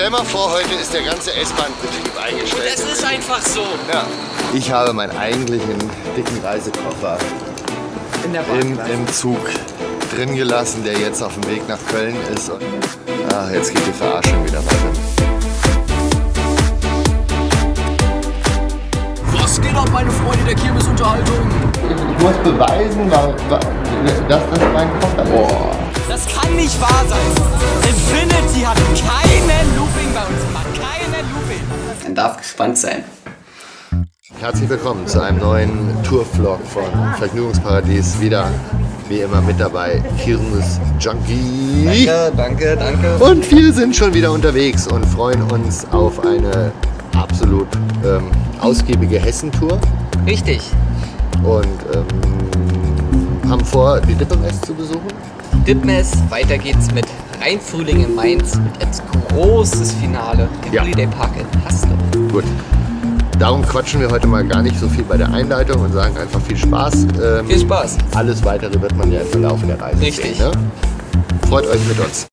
Stell mal vor, heute ist der ganze S-Bahn-Betrieb eingestellt. Das ist einfach so. Ja. Ich habe meinen eigentlichen dicken Reisekoffer im Zug drin gelassen, der jetzt auf dem Weg nach Köln ist. Und jetzt geht die Verarschung wieder weiter. Was geht ab, meine Freunde der Kirmesunterhaltung? Ich muss beweisen, dass das mein Koffer ist. Das kann nicht wahr sein. Infinity hat keinen Looping bei uns gemacht. Keinen Looping. Man darf gespannt sein. Herzlich willkommen zu einem neuen Tour-Vlog von Vergnügungsparadies. Wieder, wie immer, mit dabei Kirmes Junkie. Danke. Und wir sind schon wieder unterwegs und freuen uns auf eine absolut ausgiebige Hessen-Tour. Richtig. Und haben vor, die Dippemess zu besuchen. Dippmess, weiter geht's mit Rheinfrühling in Mainz und als großes Finale im Holiday Park in Hasle. Gut. Darum quatschen wir heute mal gar nicht so viel bei der Einleitung und sagen einfach viel Spaß. Viel Spaß. Alles Weitere wird man ja im Verlauf der Reise Richtig sehen. Ne? Freut euch mit uns.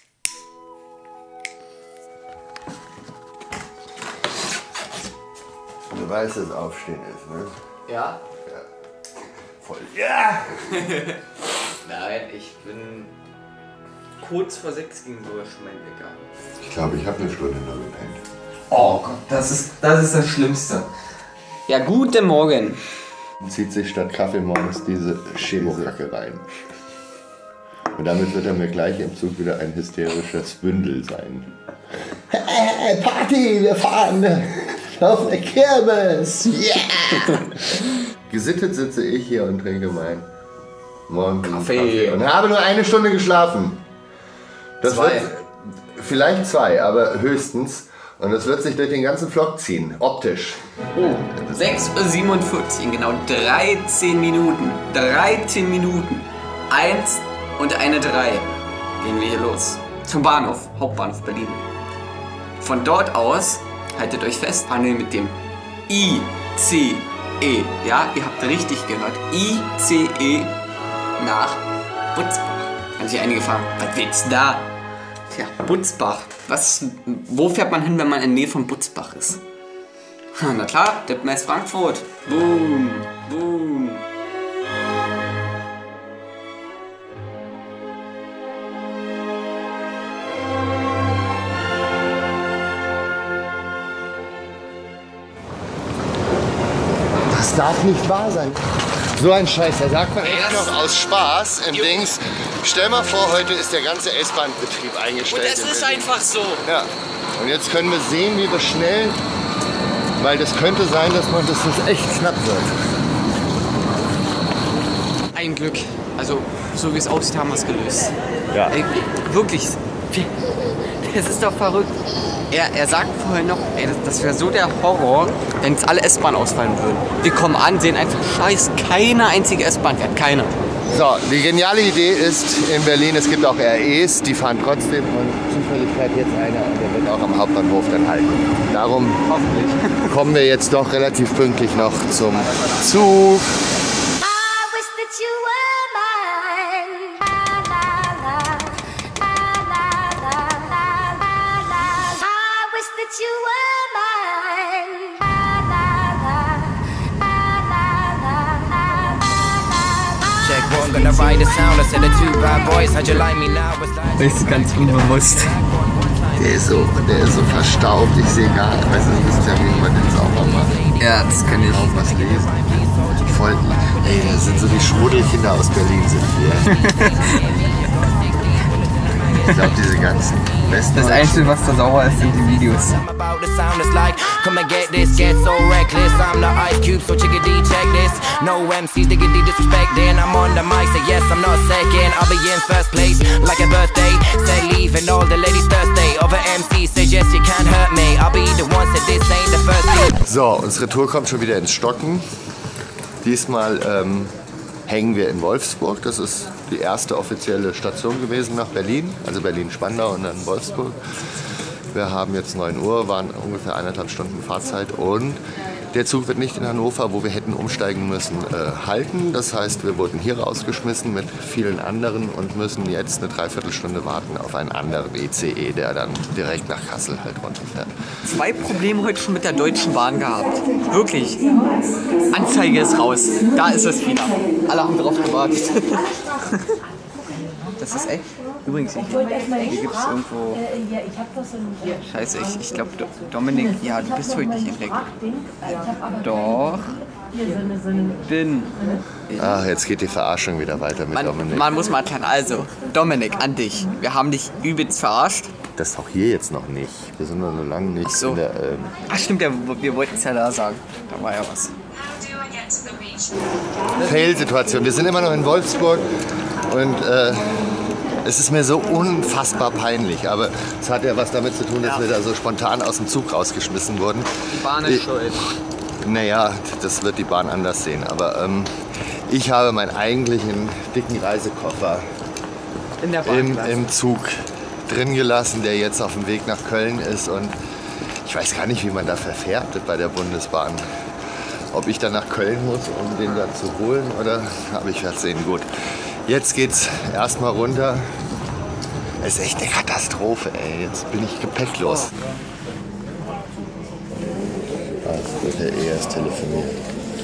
Du weißt, dass Aufstehen ist, ne? Ja? Voll. Ja! Nein, ich bin kurz vor 6 ging sogar schon mein Wecker. Ich glaube, ich habe eine Stunde nur gepennt. Oh Gott, das ist das Schlimmste. Ja, guten Morgen. Zieht sich statt Kaffee morgens diese Chemokacke rein. Und damit wird er mir gleich im Zug wieder ein hysterisches Bündel sein. Hey, Party, wir fahren auf eine Kirmes. Yeah! Gesittet sitze ich hier und trinke meinen morgendlichen Kaffee. Und habe nur eine Stunde geschlafen. Das wird vielleicht 2, aber höchstens. Und das wird sich durch den ganzen Vlog ziehen, optisch. Oh, 6:47 Uhr, genau 13 Minuten. 13 Minuten. 1 und eine 3 gehen wir hier los. Zum Bahnhof, Hauptbahnhof Berlin. Von dort aus, haltet euch fest, fahren wir mit dem ICE. Ja, ihr habt richtig gehört. ICE nach Butzbach. Haben sich einige gefragt, was willst du da? Tja, Butzbach. Wo fährt man hin, wenn man in der Nähe von Butzbach ist? Na klar, Dippmess Frankfurt. Boom, boom. Das darf nicht wahr sein. So ein Scheiß, da sagt man echt noch aus Spaß im Dings. Stell mal vor, heute ist der ganze S-Bahn-Betrieb eingestellt. Und das ist einfach so. Ja. Und jetzt können wir sehen, wie wir schnell, weil das könnte sein, dass das echt knapp wird. Ein Glück. Also, so wie es aussieht, haben wir es gelöst. Ja. Ey, wirklich. Das ist doch verrückt. Er sagt vorher noch, ey, das wäre so der Horror, wenn jetzt alle S-Bahn ausfallen würden. Wir kommen an, sehen einfach scheiß, keine einzige S-Bahn fährt, keine. So, die geniale Idee ist in Berlin, es gibt auch REs, die fahren trotzdem und zufällig fährt jetzt einer und der wird auch am Hauptbahnhof dann halten. Darum kommen wir jetzt doch relativ pünktlich noch zum Zug. Das ist ganz unbewusst. Der ist so verstaubt, ich sehe gar nicht, weißt du, du bist ja wie man den sauber macht. Ja, das kann ich. Auch was lesen. Voll, ey, das sind so die Schmuddelkinder aus Berlin sind wir. Ich glaube, diese ganzen Westen. Das Einzige, was da sauer ist, sind die Videos. So, unsere Tour kommt schon wieder ins Stocken. Diesmal hängen wir in Wolfsburg. Das ist die erste offizielle Station gewesen nach Berlin. Also Berlin-Spandau und dann Wolfsburg. Wir haben jetzt 9 Uhr, waren ungefähr 1,5 Stunden Fahrzeit und Der Zug wird nicht in Hannover, wo wir hätten umsteigen müssen, halten. Das heißt, wir wurden hier rausgeschmissen mit vielen anderen und müssen jetzt eine Dreiviertelstunde warten auf einen anderen ICE, der dann direkt nach Kassel halt runterfährt. 2 Probleme heute schon mit der Deutschen Bahn gehabt. Wirklich. Anzeige ist raus. Da ist es wieder. Alle haben drauf gewartet. Das ist echt. Übrigens, hier gibt es irgendwo. Scheiße, ich glaube, Dominik, ja, du bist heute nicht entdeckt. Doch. Bin. Ach, jetzt geht die Verarschung wieder weiter mit Dominik. Man muss mal erklären. Also, Dominik, an dich. Wir haben dich übelst verarscht. Das ist doch hier jetzt noch nicht. Wir sind noch lange nicht Ach so. in der. Ach stimmt, wir wollten es ja da sagen. Da war ja was. Fail-Situation. Wir sind immer noch in Wolfsburg und es ist mir so unfassbar peinlich. Aber es hat ja was damit zu tun, dass wir da so spontan aus dem Zug rausgeschmissen wurden. Die Bahn ist schuld. Naja, das wird die Bahn anders sehen. Aber ich habe meinen eigentlichen dicken Reisekoffer In der Bahn im Zug drin gelassen, der jetzt auf dem Weg nach Köln ist. Und ich weiß gar nicht, wie man da verfährt bei der Bundesbahn. Ob ich dann nach Köln muss, um den dann zu holen, oder? Aber ich werde sehen. Gut. Jetzt geht's erstmal runter. Es ist echt eine Katastrophe, ey. Jetzt bin ich gepäcklos. Jetzt wird er erst telefoniert.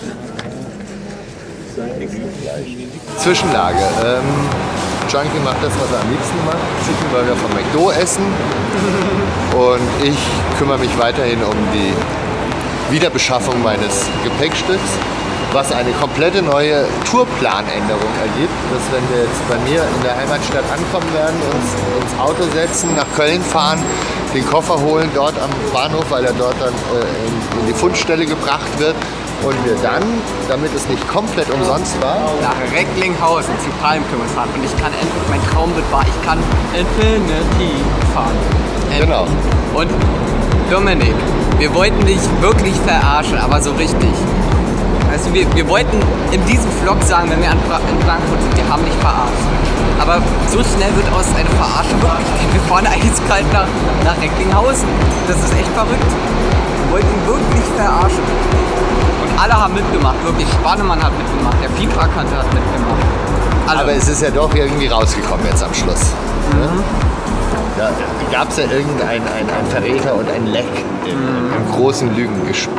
Zwischenlage. Junkie macht das, was er am liebsten macht. Chicken Burger von McDo essen. Und ich kümmere mich weiterhin um die Wiederbeschaffung meines Gepäckstücks, was eine komplette neue Tourplanänderung ergibt, dass wenn wir jetzt bei mir in der Heimatstadt ankommen werden, uns ins Auto setzen, nach Köln fahren, den Koffer holen dort am Bahnhof, weil er dort dann in die Fundstelle gebracht wird und wir dann, damit es nicht komplett umsonst war, nach Recklinghausen zu Palmkümmels fahren und ich kann endlich, mein Traum wird wahr, ich kann Infinity fahren. Genau. Und Dominik, wir wollten dich wirklich verarschen, aber so richtig. Also wir wollten in diesem Vlog sagen, wenn wir in Frankfurt sind, wir haben dich verarscht. Aber so schnell wird aus einer Verarsche wirklich. Wir fahren eiskalt nach Recklinghausen. Das ist echt verrückt. Wir wollten ihn wirklich verarschen. Und alle haben mitgemacht, wirklich. Spannemann hat mitgemacht, der Piepakante hat mitgemacht. Alle. Aber es ist ja doch irgendwie rausgekommen jetzt am Schluss. Mhm. Da gab es ja irgendein Verräter und ein Leck im großen Lügengespinst.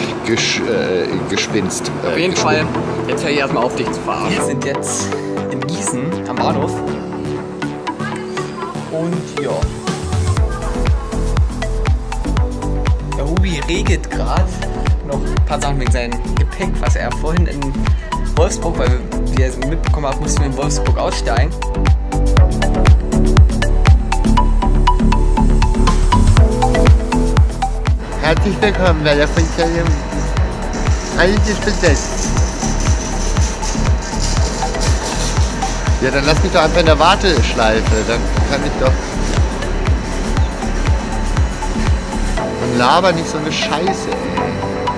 Auf jeden Fall, jetzt höre ich erstmal auf, dich zu verarschen. Wir sind jetzt in Gießen am Bahnhof. Und ja. Der Hubi regelt gerade noch ein paar Sachen wegen seinem Gepäck, was er vorhin in Wolfsburg, weil wir mitbekommen haben, mussten wir in Wolfsburg aussteigen. Herzlich willkommen bei der Funktion. Alles ist besetzt. Ja, dann lass mich doch einfach in der Warteschleife. Dann kann ich doch. Und laber nicht so eine Scheiße, ey.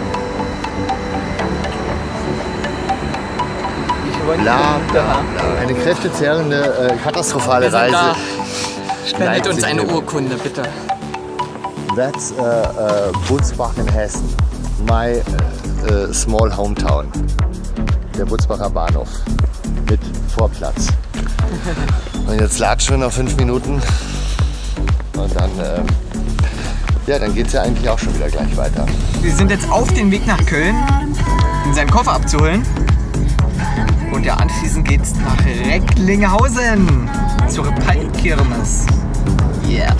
Bla, bla, bla. Eine kräftezehrende, katastrophale Reise. Spendet uns eine Urkunde, bitte. That's Butzbach in Hessen. My small hometown. Der Butzbacher Bahnhof. Mit Vorplatz. Und jetzt latschen wir noch 5 Minuten. Und dann, ja, dann geht es ja eigentlich auch schon wieder gleich weiter. Wir sind jetzt auf dem Weg nach Köln, um seinen Koffer abzuholen. Und ja, anschließend geht's nach Recklinghausen zur Palmkirmes. Yeah.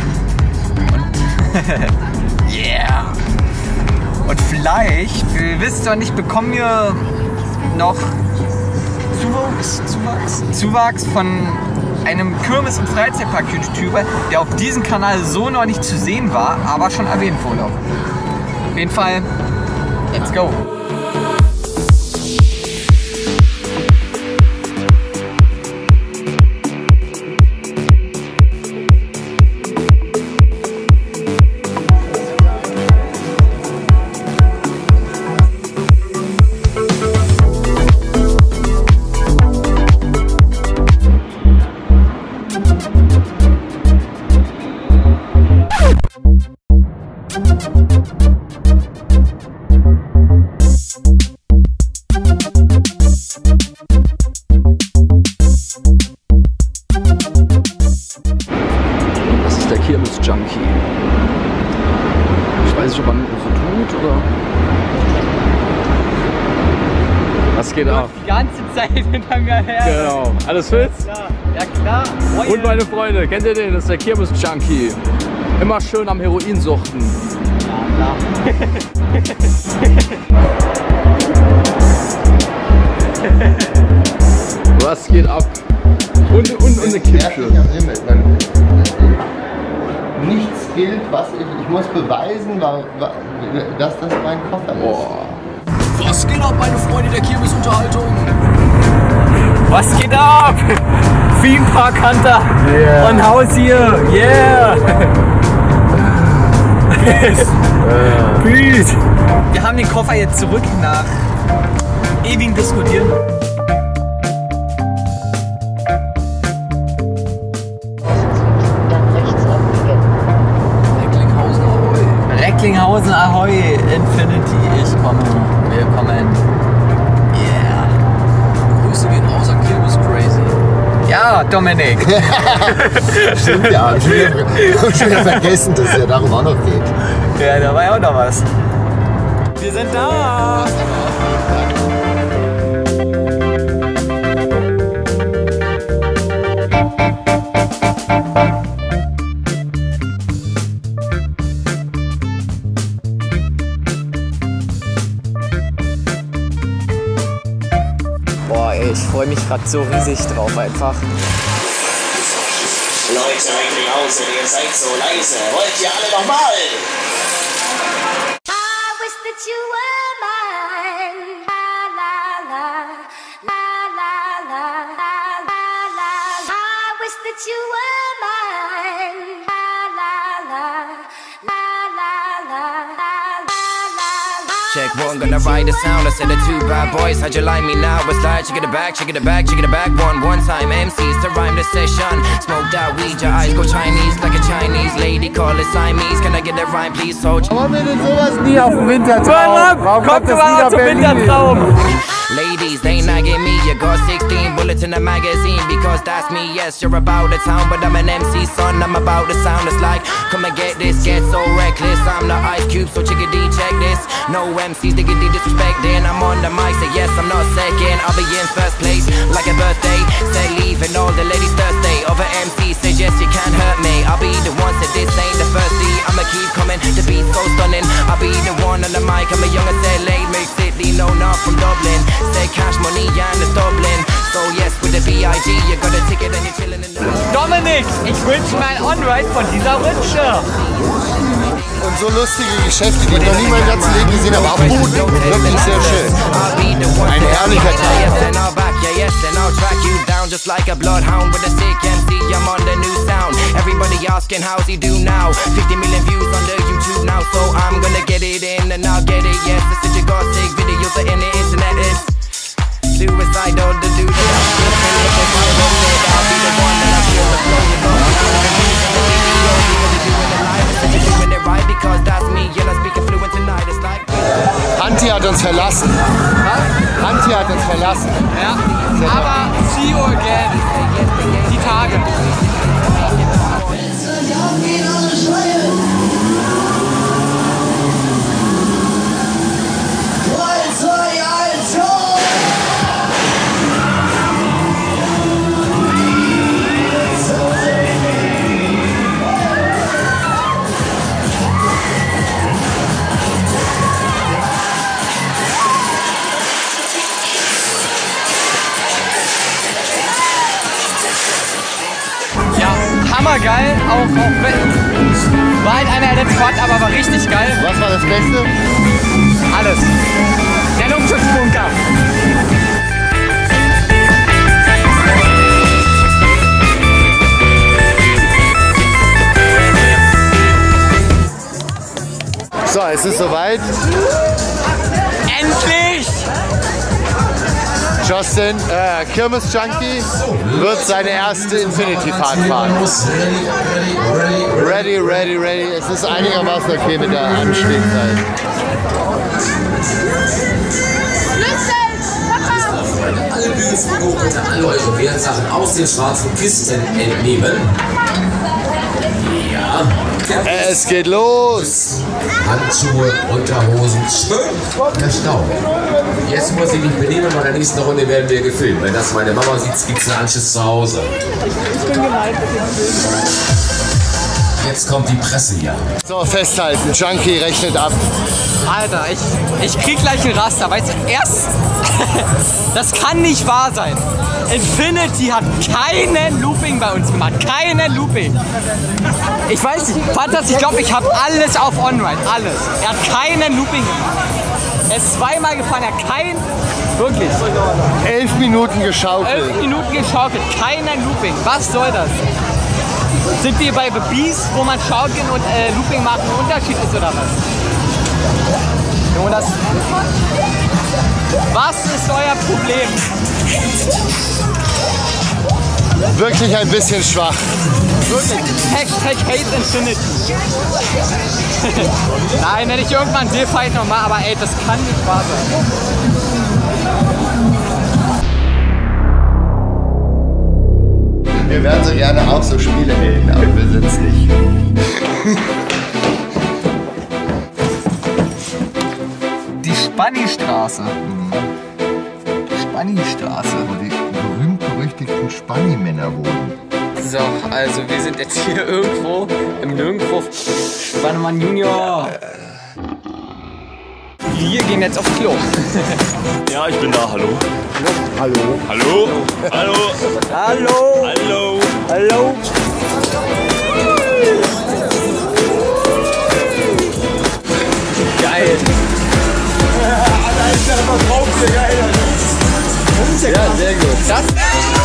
Yeah! Und vielleicht, wir wissen doch nicht, bekommen wir noch Zuwachs von einem Kirmes- und Freizeitpark-YouTuber, der auf diesem Kanal so noch nicht zu sehen war, aber schon erwähnt wurde. Auf jeden Fall, let's go! geht ab? Die ganze Zeit hinter mir her. Genau. Alles fit? Ja klar. Und meine Freunde, kennt ihr den? Das ist der Kirmes-Junkie. Immer schön am Heroin suchten. Ja, Was geht ab? Und eine Kippsche. Nichts gilt, was ich muss beweisen, dass das mein Koffer ist. Boah. Was geht ab, meine Freunde der Kirmesunterhaltung? Was geht ab? Theme Park Hunter und Haus hier. Yeah! Peace! Wir haben den Koffer jetzt zurück nach ewigem Diskutieren. Recklinghausen Ahoi, Infinity, ich komme, wir kommen. Yeah. Grüße gehen raus an Kirmes Crazy. Ja, Dominik. Stimmt, ja, hab schon wieder vergessen, dass es ja darum auch noch geht. Ja, da war ja auch noch was. Wir sind da. Boah, ey, ich freue mich gerade so riesig drauf einfach. Leute, Recklinghausen, ihr seid so leise. Wollt ihr alle nochmal? I wish that you were mine. La la la, la la la, la la la. I wish that you were mine. La la la, la la la, la la la. Check one, gonna ride the sound. I said the two bad boys, how'd you like me now? It's like, check it back, check it back, check it back. One time, MCs to rhyme the session. Smoked out weed, your eyes go Chinese like a Chinese lady. Call it Siamese, can I get that rhyme, please, hold you? Warum wir denn sowas nie auf dem Wintertraum? Warum kommt das nie auf Wintertraum? Ladies, they not get me. You got 16 bullets in the magazine because that's me. Yes, you're about the town, but I'm an MC, son. I'm about the sound. It's like, come and get this, get so reckless. I'm the Ice Cube, so chickadee, check this. No MCs, diggity disrespecting. I'm on the mic, say yes, I'm not second. I'll be in first place, like a birthday. Said leave and all the ladies Thursday. Other MC says yes, you can't hurt me. I'll be the one, said this ain't the first D. I'ma keep coming, the beat's so stunning. I'll be the one on the mic, I'm a young and said late, make city, no, not from Dublin. Say cash money, and it's Dublin. So yes, with the B.I.G, you got a ticket and you're chilling in the... Dominik, ich wünsche mir ein On-Ride von dieser Rutsche. Und so lustige Geschäfte, die ich noch nie mein ganzes Leben gesehen habe. Auch gut, wirklich sehr schön. Ein herrlicher Tag. Yes, and I'll track you down just like a bloodhound with a sick MC. I'm on the new sound. Everybody asking how's he do now. 50 million views on the YouTube now, so I'm gonna get it in and I'll get it. Yes, the such a god sick videos are in the internet is suicidal. The dude that I'm shooting with the Bible said I'll be the one and I'll feel the flow. You know, the news and the video because you're doing it live. I said you're doing it right because that's me and I'm speaking fluent tonight. It's like Hanti hat uns verlassen. Hanti hat uns verlassen. Ja, aber see you again. Die Tage. Hammergeil, auch war halt einer der Fahrt, aber war richtig geil. Was war das Beste? Alles. Der Luftschutzbunker. So, es ist soweit. Endlich! Justin, Kirmes Junkie, wird seine erste Infinity-Fahrt fahren. Ready, ready, ready. Es ist einigermaßen okay mit der Anstehzeit. Alle Bügeln bitte alle eure Wertsachen aus den schwarzen Kisten entnehmen. Ja. Es geht los. Handschuhe, Unterhosen, schwimmen, Stau. Jetzt muss ich mich benehmen, und in der nächsten Runde werden wir gefilmt. Wenn das meine Mama sieht, gibt's einen Anschiss zu Hause. Ich bin gemeint mit dem Film. Jetzt kommt die Presse hier. So, festhalten. Junkie rechnet ab. Alter, ich krieg gleich einen Raster, weißt du, erst, das kann nicht wahr sein. Infinity hat keinen Looping bei uns gemacht, keinen Looping. Ich weiß nicht, Fantas, ich glaube, ich habe alles auf On-Ride, alles. Er hat keinen Looping gemacht. Er ist zweimal gefahren, er hat keinen, wirklich. 11 Minuten geschaukelt. 11 Minuten geschaukelt, keinen Looping, was soll das? Sind wir bei The Beast, wo man schaukeln und Looping machen ein Unterschied ist oder was? Jonas, was ist euer Problem? Wirklich ein bisschen schwach. Wirklich. Hashtag Hate Infinity. Nein, wenn ich irgendwann will, fahre ich nochmal, aber ey, das kann nicht wahr sein. Wir wären so gerne auch so Spielehelden, aber wir sind es nicht. Die Spannistraße. Spannistraße, wo die berühmt-berüchtigten Spanni-Männer wohnen. So, also wir sind jetzt hier irgendwo im Nirgendwo. Spannemann Junior. Wir gehen jetzt aufs Klo. Ja, ich bin da, hallo. Hallo. Hallo. Hallo. Hallo. Hallo. Hallo. Geil. Da ist ja immer drauf, geil. Ja, sehr gut. Das